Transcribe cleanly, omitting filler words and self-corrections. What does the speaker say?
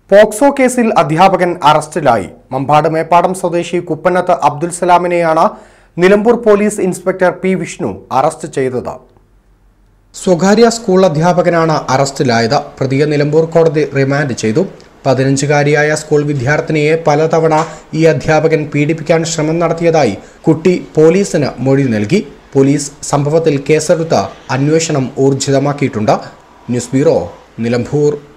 POCSO കേസിൽ അധ്യാപകൻ അറസ്റ്റിലായി. മമ്പാട് മേപ്പാടം സ്വദേശി കുപ്പന്നത്ത് അബ്ദുൽ സലാമിനെയാണ് Nilambur police inspector P Vishnu arrest ചെയ്തത്. സ്വകാര്യ സ്കൂൾ അധ്യാപകനാണ് അറസ്റ്റിലായത്. പ്രതിയെ നിലമ്പൂർ കോടതി റിമാൻഡ് ചെയ്തു. 15-കാരിയായ സ്കൂൾ വിദ്യാർത്ഥിനിയെ പലതവണ ഈ അധ്യാപകൻ പീഡിപ്പിക്കാൻ ശ്രമം നടത്തിയതായി കുട്ടി പോലീസിന് മൊഴി നൽകി. പോലീസ് സംഭവത്തിൽ കേസെടുത്ത് അന്വേഷണം ഊർജിതമാക്കിയിട്ടുണ്ട്. News bureau, Nilambur.